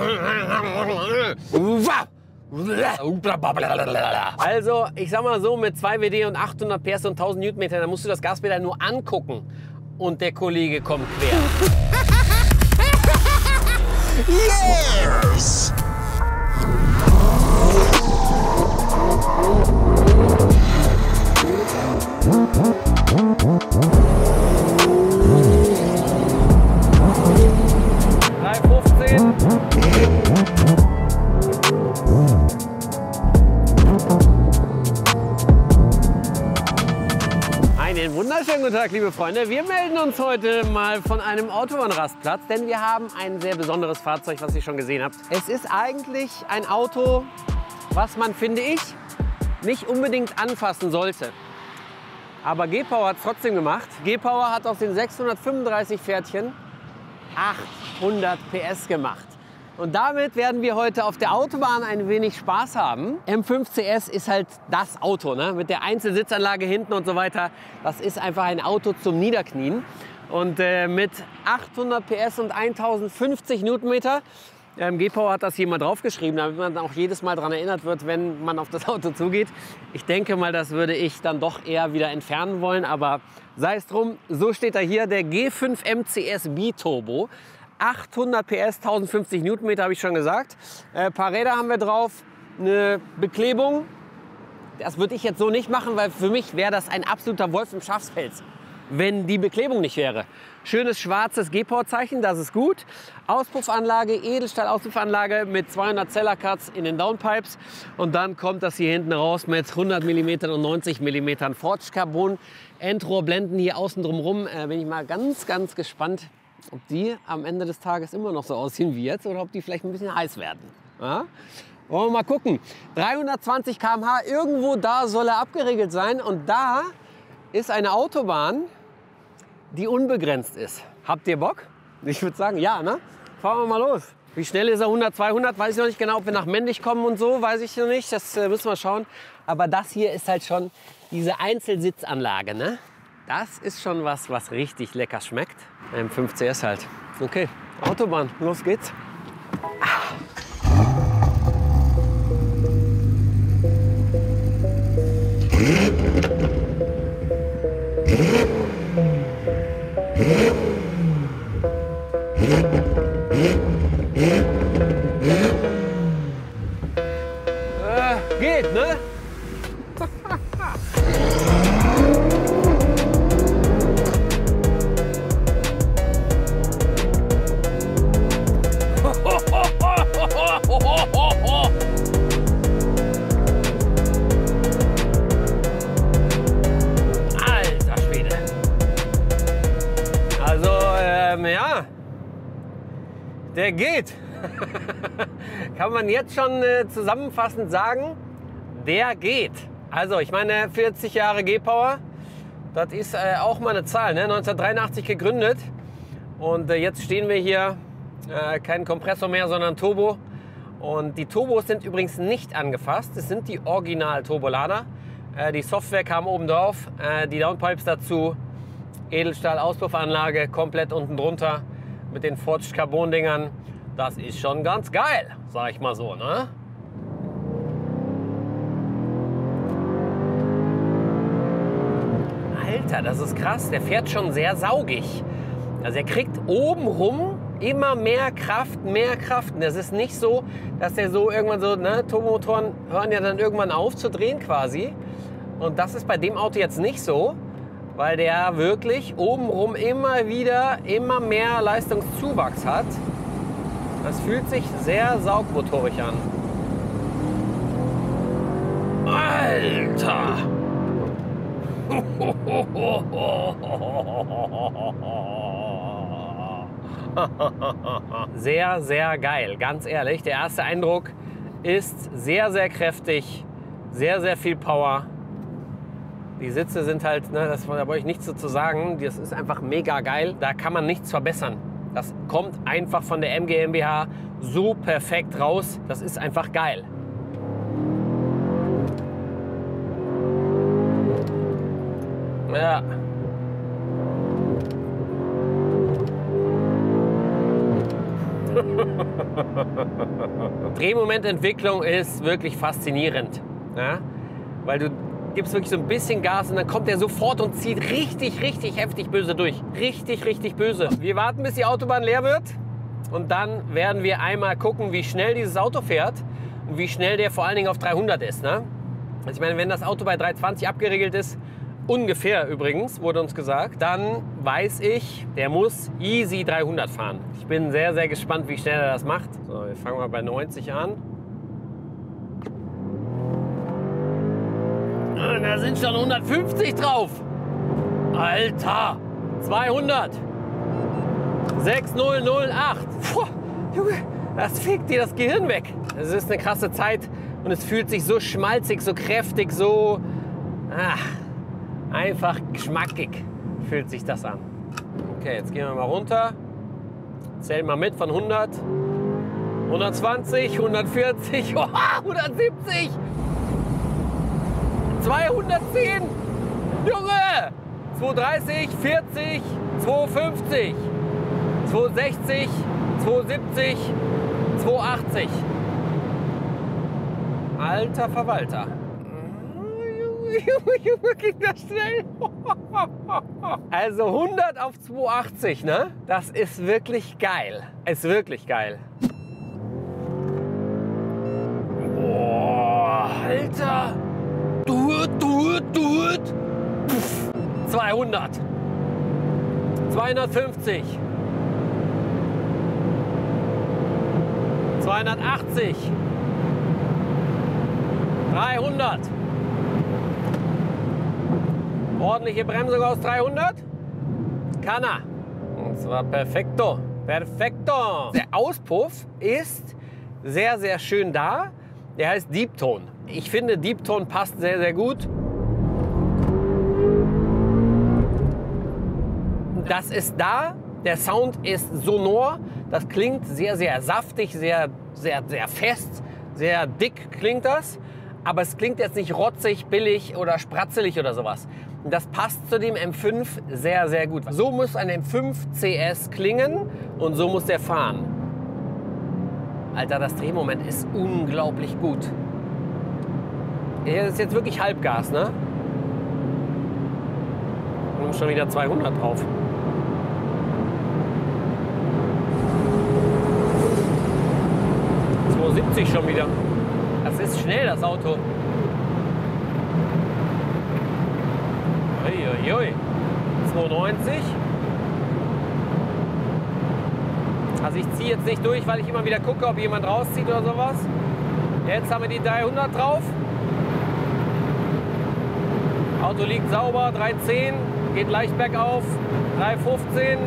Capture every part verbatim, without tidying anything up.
Also, ich sag mal so, mit zwei W D und achthundert P S und tausend Newtonmeter, da musst du das Gaspedal nur angucken und der Kollege kommt quer. Yes! drei fünfzehn. Einen wunderschönen guten Tag, liebe Freunde. Wir melden uns heute mal von einem Autobahnrastplatz, denn wir haben ein sehr besonderes Fahrzeug, was ihr schon gesehen habt. Es ist eigentlich ein Auto, was man, finde ich, nicht unbedingt anfassen sollte. Aber G-Power hat es trotzdem gemacht. G-Power hat aus den sechshundertfünfunddreißig Pferdchen achthundert P S gemacht. Und damit werden wir heute auf der Autobahn ein wenig Spaß haben. M fünf C S ist halt das Auto, ne? Mit der Einzelsitzanlage hinten und so weiter. Das ist einfach ein Auto zum Niederknien. Und äh, mit achthundert P S und tausendfünfzig Newtonmeter, ähm, G-Power hat das hier mal draufgeschrieben, damit man auch jedes Mal daran erinnert wird, wenn man auf das Auto zugeht. Ich denke mal, das würde ich dann doch eher wieder entfernen wollen, aber sei es drum. So steht da hier der G fünf M C S Biturbo. achthundert P S, tausendfünfzig Newtonmeter, habe ich schon gesagt. Ein äh, paar Räder haben wir drauf, eine Beklebung. Das würde ich jetzt so nicht machen, weil für mich wäre das ein absoluter Wolf im Schafspelz, wenn die Beklebung nicht wäre. Schönes schwarzes G-Power-Zeichen, das ist gut. Auspuffanlage, Edelstahl-Auspuffanlage mit zweihundert Zeller-Cuts in den Downpipes. Und dann kommt das hier hinten raus mit hundert Millimeter und neunzig Millimeter Forged Carbon. Endrohrblenden hier außen drumherum. Äh, bin ich mal ganz, ganz gespannt, ob die am Ende des Tages immer noch so aussehen wie jetzt oder ob die vielleicht ein bisschen heiß werden. Ja? Wollen wir mal gucken. dreihundertzwanzig Kilometer pro Stunde, irgendwo da soll er abgeregelt sein. Und da ist eine Autobahn, die unbegrenzt ist. Habt ihr Bock? Ich würde sagen, ja, ne? Fahren wir mal los. Wie schnell ist er? hundert, zweihundert? Weiß ich noch nicht genau, ob wir nach Männlich kommen und so, weiß ich noch nicht. Das äh, müssen wir schauen. Aber das hier ist halt schon diese Einzelsitzanlage, ne? Das ist schon was, was richtig lecker schmeckt. M fünf C S halt. Okay, Autobahn, los geht's. Äh, geht, ne? Alter Schwede. Also, ähm, ja, der geht. Kann man jetzt schon äh, zusammenfassend sagen, der geht. Also, ich meine, vierzig Jahre G-Power, das ist äh, auch mal eine Zahl, ne? neunzehnhundertdreiundachtzig gegründet. Und äh, jetzt stehen wir hier, äh, kein Kompressor mehr, sondern Turbo. Und die Turbos sind übrigens nicht angefasst. Es sind die Original-Turbolader. Äh, die Software kam oben drauf, äh, die Downpipes dazu, Edelstahl-Auspuffanlage komplett unten drunter mit den Forged Carbon-Dingern. Das ist schon ganz geil, sag ich mal so, ne? Alter, das ist krass. Der fährt schon sehr saugig. Also er kriegt obenrum immer mehr Kraft, mehr Kraft. Und das ist nicht so, dass der so irgendwann so, ne, Turbomotoren hören ja dann irgendwann auf zu drehen quasi. Und das ist bei dem Auto jetzt nicht so, weil der wirklich obenrum immer wieder immer mehr Leistungszuwachs hat. Das fühlt sich sehr saugmotorisch an. Alter! Sehr, sehr geil, ganz ehrlich. Der erste Eindruck ist sehr, sehr kräftig, sehr, sehr viel Power. Die Sitze sind halt, ne, das, da brauche ich nichts so zu sagen, das ist einfach mega geil. Da kann man nichts verbessern. Das kommt einfach von der M GmbH so perfekt raus. Das ist einfach geil. Ja. Drehmomententwicklung ist wirklich faszinierend. Ja? Weil du gibst wirklich so ein bisschen Gas und dann kommt er sofort und zieht richtig, richtig heftig böse durch. Richtig, richtig böse. Wir warten, bis die Autobahn leer wird. Und dann werden wir einmal gucken, wie schnell dieses Auto fährt und wie schnell der vor allen Dingen auf dreihundert ist. Ne? Also ich meine, wenn das Auto bei dreihundertzwanzig abgeregelt ist, ungefähr übrigens, wurde uns gesagt, dann weiß ich, der muss easy dreihundert fahren. Ich bin sehr, sehr gespannt, wie schnell er das macht. So, wir fangen mal bei neunzig an. Und da sind schon hundertfünfzig drauf. Alter, zweihundert. sechstausendachthundert. Puh, Junge, das fegt dir das Gehirn weg. Es ist eine krasse Zeit und es fühlt sich so schmalzig, so kräftig, so ach, einfach geschmackig fühlt sich das an. Okay, jetzt gehen wir mal runter. Zählen mal mit von hundert. hundertzwanzig, hundertvierzig, oh, hundertsiebzig. zweihundertzehn. Junge! zweihundertdreißig, vierzig, zweihundertfünfzig. zweihundertsechzig, zweihundertsiebzig, zweihundertachtzig. Alter Verwalter. Junge, Junge, Junge, geht das schnell. Also hundert auf zweihundertachtzig, ne? Das ist wirklich geil. Ist wirklich geil. Boah, Alter. Do it, do it, do it. Pff, zweihundert. zweihundertfünfzig. zweihundertachtzig. dreihundert. Ordentliche Bremsung aus dreihundert. Kann er. Und zwar perfekto. Perfekto. Der Auspuff ist sehr, sehr schön da. Der heißt Deep Tone. Ich finde, Deep Tone passt sehr, sehr gut. Das ist da. Der Sound ist sonor. Das klingt sehr, sehr saftig, sehr, sehr, sehr fest, sehr dick klingt das. Aber es klingt jetzt nicht rotzig, billig oder spratzelig oder sowas. Das passt zu dem M fünf sehr, sehr gut. So muss ein M fünf C S klingen und so muss der fahren. Alter, das Drehmoment ist unglaublich gut. Hier ist jetzt wirklich Halbgas, ne? Und schon wieder zweihundert drauf. zweihundertsiebzig schon wieder. Das ist schnell, das Auto. Uiuiui. zweihundertneunzig. Also ich ziehe jetzt nicht durch, weil ich immer wieder gucke, ob jemand rauszieht oder sowas. Jetzt haben wir die dreihundert drauf. Auto liegt sauber, dreihundertzehn, geht leicht bergauf, dreihundertfünfzehn.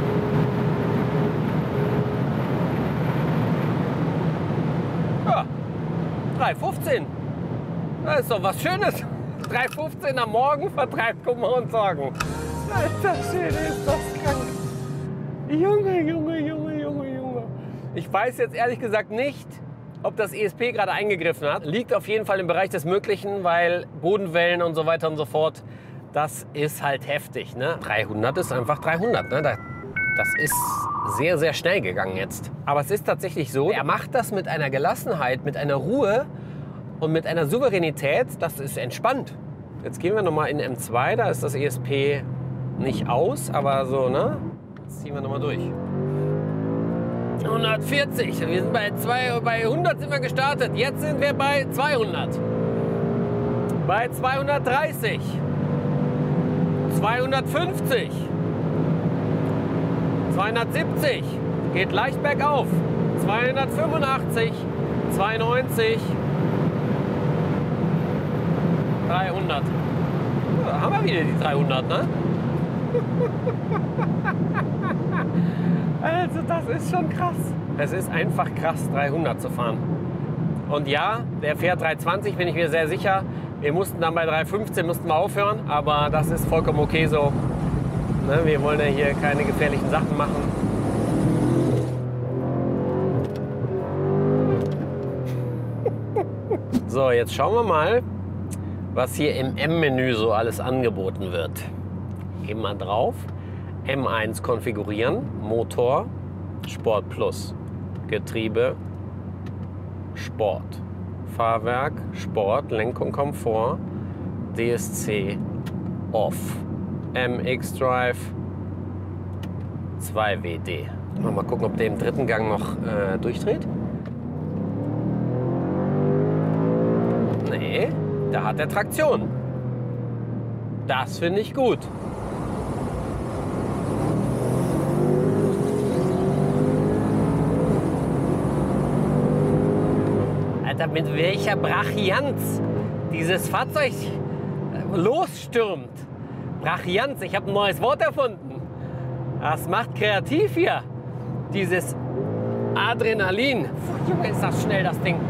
Ja, dreihundertfünfzehn. Das ist doch was Schönes. dreihundertfünfzehn am Morgen vertreibt Kummer und Sorgen. Alter Schwede, ist das krank. Junge, Junge, Junge, Junge, Junge. Ich weiß jetzt ehrlich gesagt nicht, ob das E S P gerade eingegriffen hat. Liegt auf jeden Fall im Bereich des Möglichen, weil Bodenwellen und so weiter und so fort, das ist halt heftig. Ne? dreihundert ist einfach dreihundert. Ne? Das ist sehr, sehr schnell gegangen jetzt. Aber es ist tatsächlich so, er macht das mit einer Gelassenheit, mit einer Ruhe und mit einer Souveränität, das ist entspannt. Jetzt gehen wir nochmal in M zwei, da ist das E S P nicht aus, aber so, ne? Jetzt ziehen wir nochmal durch. hundertvierzig, wir sind bei, zwei, bei hundert sind wir gestartet, jetzt sind wir bei zweihundert. Bei zweihundertdreißig. zweihundertfünfzig. zweihundertsiebzig. Geht leicht bergauf. zweihundertfünfundachtzig. zweiundneunzig. dreihundert. Ja, haben wir wieder die dreihundert, ne? Also das ist schon krass. Es ist einfach krass, dreihundert zu fahren. Und ja, der fährt dreihundertzwanzig, bin ich mir sehr sicher. Wir mussten dann bei dreihundertfünfzehn mussten wir aufhören, aber das ist vollkommen okay so. Ne, wir wollen ja hier keine gefährlichen Sachen machen. So, jetzt schauen wir mal, was hier im M-Menü so alles angeboten wird. Gehen wir mal drauf. M eins konfigurieren, Motor, Sport Plus. Getriebe, Sport. Fahrwerk, Sport, Lenkung, Komfort, D S C, Off. M X-Drive, zwei W D. Mal gucken, ob der im dritten Gang noch äh, durchdreht. Nee, da hat er Traktion. Das finde ich gut. Alter, mit welcher Brachianz dieses Fahrzeug losstürmt. Brachianz, ich habe ein neues Wort erfunden. Das macht kreativ hier. Dieses Adrenalin. Puh, Junge, ist das schnell, das Ding.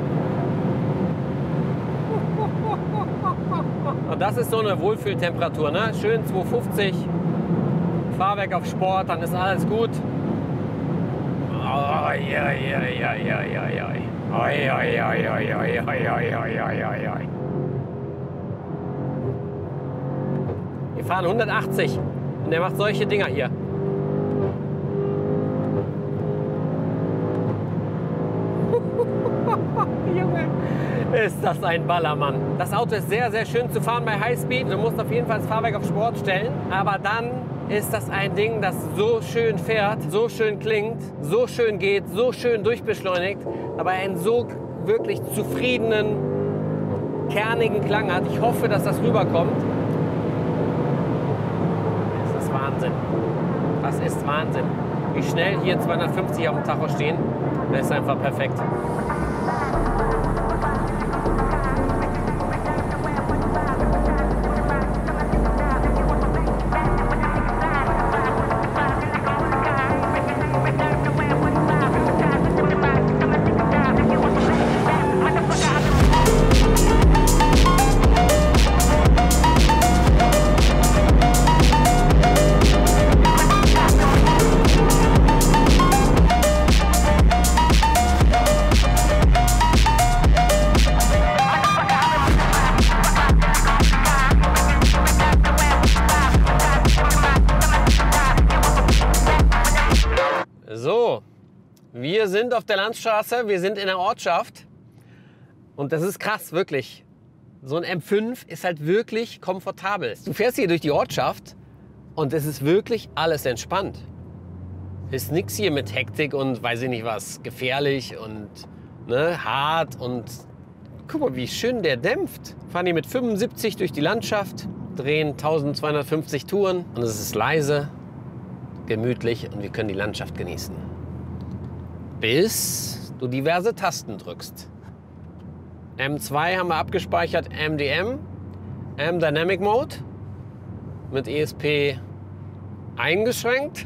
Und das ist so eine Wohlfühltemperatur, ne? Schön zweihundertfünfzig. Fahrwerk auf Sport, dann ist alles gut. Oh, ja, ja, ja, ja, ja, ja. Oh, ja, ja, ja, ja, ja, ja, ja, ja, ja, ja. Wir fahren hundertachtzig und der macht solche Dinger hier. Junge, ist das ein Ballermann. Das Auto ist sehr, sehr schön zu fahren bei Highspeed. Du musst auf jeden Fall das Fahrwerk auf Sport stellen. Aber dann ist das ein Ding, das so schön fährt, so schön klingt, so schön geht, so schön durchbeschleunigt, aber einen so wirklich zufriedenen, kernigen Klang hat. Ich hoffe, dass das rüberkommt. Das ist Wahnsinn. Das ist Wahnsinn. Wie schnell hier zweihundertfünfzig auf dem Tacho stehen, das ist einfach perfekt. So, wir sind auf der Landstraße, wir sind in der Ortschaft und das ist krass, wirklich. So ein M fünf ist halt wirklich komfortabel. Du fährst hier durch die Ortschaft und es ist wirklich alles entspannt. Ist nichts hier mit Hektik und weiß ich nicht was, gefährlich und ne, hart und guck mal, wie schön der dämpft. Fahren hier mit fünfundsiebzig durch die Landschaft, drehen eintausendzweihundertfünfzig Touren und es ist leise, gemütlich und wir können die Landschaft genießen. Bis du diverse Tasten drückst. M zwei haben wir abgespeichert, M D M, M Dynamic Mode mit E S P eingeschränkt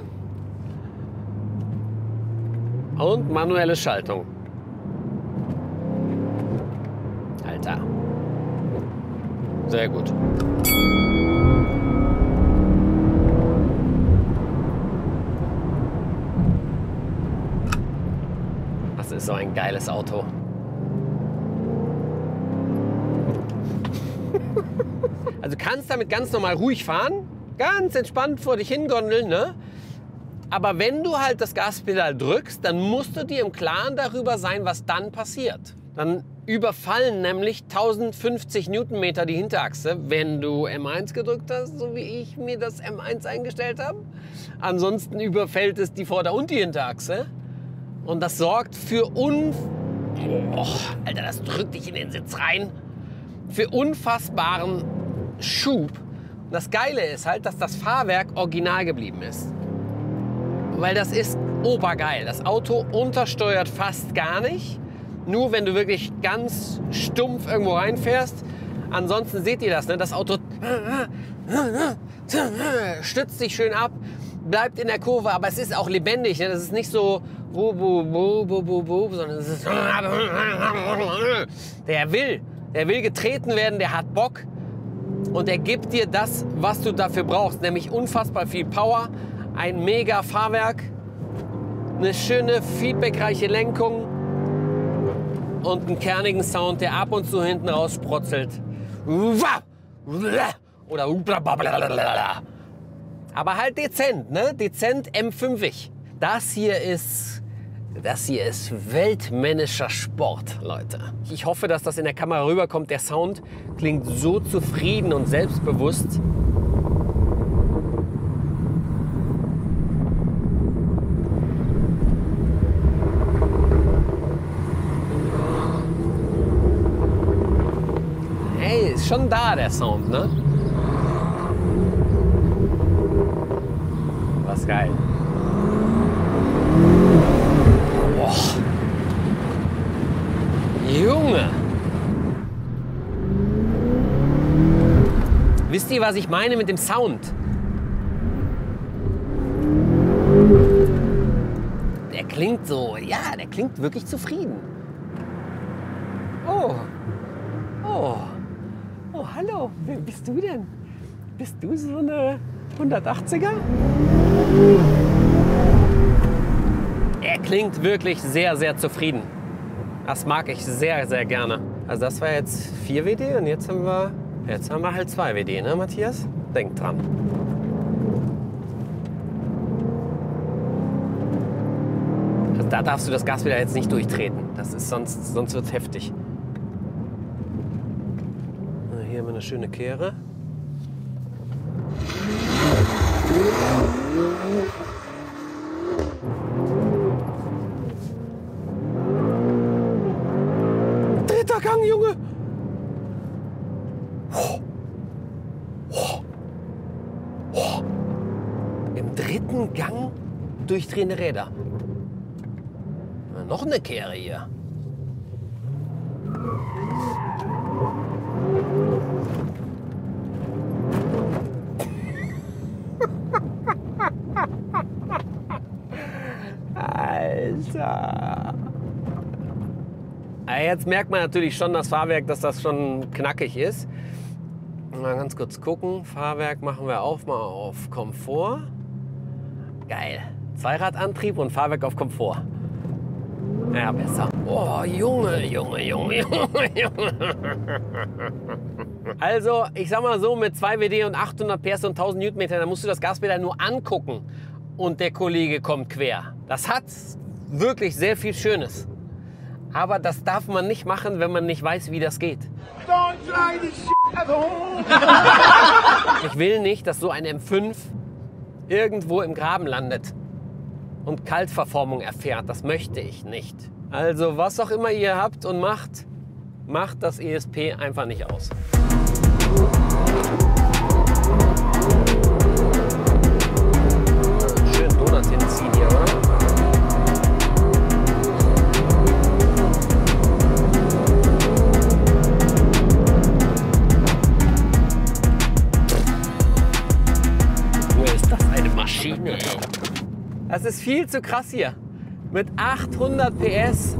und manuelle Schaltung. Alter. Sehr gut. Das ist so ein geiles Auto. Also du kannst damit ganz normal ruhig fahren, ganz entspannt vor dich hingondeln, ne? Aber wenn du halt das Gaspedal drückst, dann musst du dir im Klaren darüber sein, was dann passiert. Dann überfallen nämlich tausendfünfzig Newtonmeter die Hinterachse, wenn du M eins gedrückt hast, so wie ich mir das M eins eingestellt habe. Ansonsten überfällt es die Vorder- und die Hinterachse. Und das sorgt für un... Oh, Alter, das drückt dich in den Sitz rein. Für unfassbaren Schub. Und das Geile ist halt, dass das Fahrwerk original geblieben ist. Weil das ist obergeil. Das Auto untersteuert fast gar nicht. Nur wenn du wirklich ganz stumpf irgendwo reinfährst. Ansonsten seht ihr das, ne? Das Auto stützt sich schön ab, bleibt in der Kurve, aber es ist auch lebendig. Ne? Das ist nicht so, bu, bu, bu, bu, bu, bu, sondern es ist der will, der will getreten werden, der hat Bock und er gibt dir das, was du dafür brauchst, nämlich unfassbar viel Power, ein mega Fahrwerk, eine schöne feedbackreiche Lenkung und einen kernigen Sound, der ab und zu hinten raus sprotzelt. Oder aber halt dezent, ne? Dezent M fünfig. Das hier ist Das hier ist weltmännischer Sport, Leute. Ich hoffe, dass das in der Kamera rüberkommt. Der Sound klingt so zufrieden und selbstbewusst. Hey, ist schon da der Sound, ne? Was geil. Boah. Junge. Wisst ihr, was ich meine mit dem Sound? Der klingt so, ja, der klingt wirklich zufrieden. Oh. Oh. Oh, hallo. Wer bist du denn? Bist du so eine hundertachtziger? Er klingt wirklich sehr, sehr zufrieden. Das mag ich sehr, sehr gerne. Also das war jetzt vier W D und jetzt haben wir, jetzt haben wir halt zwei W D, ne, Matthias? Denk dran. Also da darfst du das Gas wieder jetzt nicht durchtreten. Das ist sonst, sonst wird es heftig. Hier haben wir eine schöne Kehre. Dritter Gang, Junge! Oh. Oh. Oh. Im dritten Gang durchdrehende Räder. Na, noch eine Kehre hier. Alter. Jetzt merkt man natürlich schon das Fahrwerk, dass das schon knackig ist. Mal ganz kurz gucken. Fahrwerk machen wir auf, mal auf Komfort. Geil. Zweiradantrieb und Fahrwerk auf Komfort. Ja, besser. Oh, Junge, Junge, Junge, Junge, Junge. Also, ich sag mal so, mit zwei W D und achthundert P S und tausend Newtonmeter, da musst du das Gaspedal nur angucken und der Kollege kommt quer. Das hat wirklich sehr viel Schönes. Aber das darf man nicht machen, wenn man nicht weiß, wie das geht. Ich will nicht, dass so ein M fünf irgendwo im Graben landet und Kaltverformung erfährt. Das möchte ich nicht. Also was auch immer ihr habt und macht, macht das E S P einfach nicht aus. Schön Donut hinziehen hier, oder? Maschine. Das ist viel zu krass hier. Mit achthundert P S.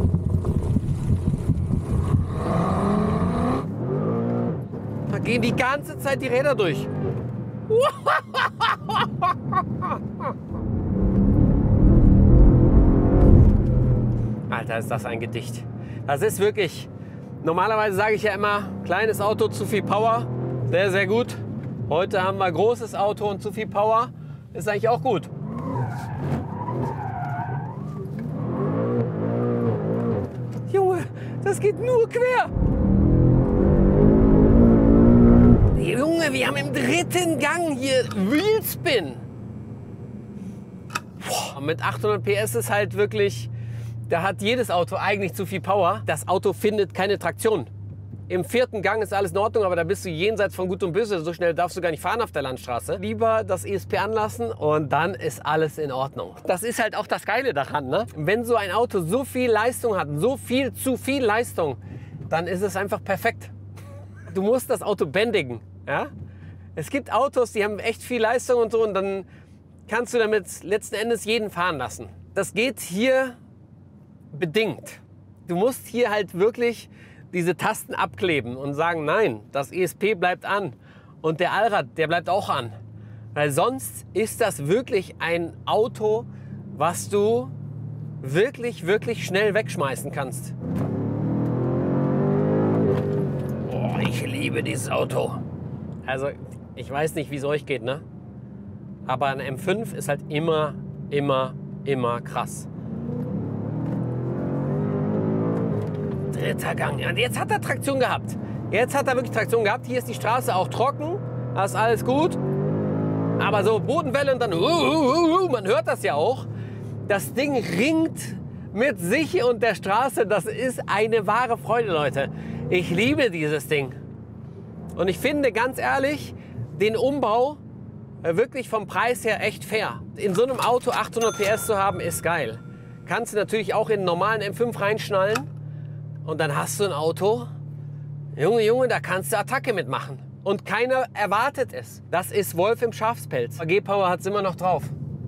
Da gehen die ganze Zeit die Räder durch. Alter, ist das ein Gedicht. Das ist wirklich, normalerweise sage ich ja immer, kleines Auto, zu viel Power. Sehr, sehr gut. Heute haben wir großes Auto und zu viel Power. Ist eigentlich auch gut. Junge, das geht nur quer. Junge, wir haben im dritten Gang hier Wheelspin. Boah, mit achthundert P S ist halt wirklich, da hat jedes Auto eigentlich zu viel Power. Das Auto findet keine Traktion. Im vierten Gang ist alles in Ordnung, aber da bist du jenseits von Gut und Böse. So schnell darfst du gar nicht fahren auf der Landstraße. Lieber das E S P anlassen und dann ist alles in Ordnung. Das ist halt auch das Geile daran, ne? Wenn so ein Auto so viel Leistung hat, so viel zu viel Leistung, dann ist es einfach perfekt. Du musst das Auto bändigen, ja? Es gibt Autos, die haben echt viel Leistung und so und dann kannst du damit letzten Endes jeden fahren lassen. Das geht hier bedingt. Du musst hier halt wirklich diese Tasten abkleben und sagen, nein, das E S P bleibt an und der Allrad, der bleibt auch an. Weil sonst ist das wirklich ein Auto, was du wirklich, wirklich schnell wegschmeißen kannst. Oh, ich liebe dieses Auto. Also, ich weiß nicht, wie es euch geht, ne? Aber ein M fünf ist halt immer, immer, immer krass. Dritter Gang. Und jetzt hat er Traktion gehabt. Jetzt hat er wirklich Traktion gehabt. Hier ist die Straße auch trocken. Das ist alles gut. Aber so Bodenwelle und dann, uh, uh, uh, man hört das ja auch. Das Ding ringt mit sich und der Straße. Das ist eine wahre Freude, Leute. Ich liebe dieses Ding. Und ich finde, ganz ehrlich, den Umbau wirklich vom Preis her echt fair. In so einem Auto achthundert P S zu haben, ist geil. Kannst du natürlich auch in einen normalen M fünf reinschnallen. Und dann hast du ein Auto, Junge, Junge, da kannst du Attacke mitmachen. Und keiner erwartet es. Das ist Wolf im Schafspelz. G-Power hat es immer noch drauf.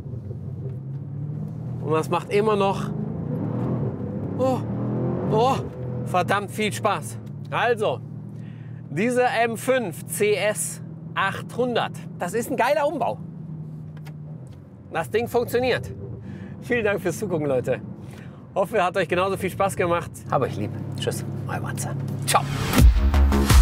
Und das macht immer noch oh, oh, verdammt viel Spaß. Also, dieser M fünf C S achthundert, das ist ein geiler Umbau. Das Ding funktioniert. Vielen Dank fürs Zugucken, Leute. Hoffe, hat euch genauso viel Spaß gemacht. Hab euch lieb. Tschüss, euer Matze. Ciao.